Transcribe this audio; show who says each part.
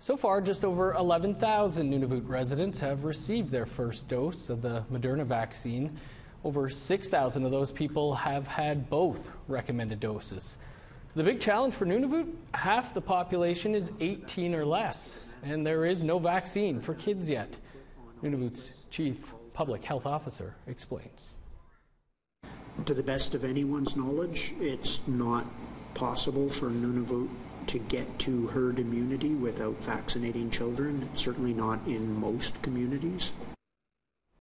Speaker 1: So far, just over 11,000 Nunavut residents have received their first dose of the Moderna vaccine. Over 6,000 of those people have had both recommended doses. The big challenge for Nunavut, half the population is 18 or less, and there is no vaccine for kids yet. Nunavut's Chief Public Health Officer explains.
Speaker 2: To the best of anyone's knowledge, it's not possible for Nunavut to get to herd immunity without vaccinating children, certainly not in most communities.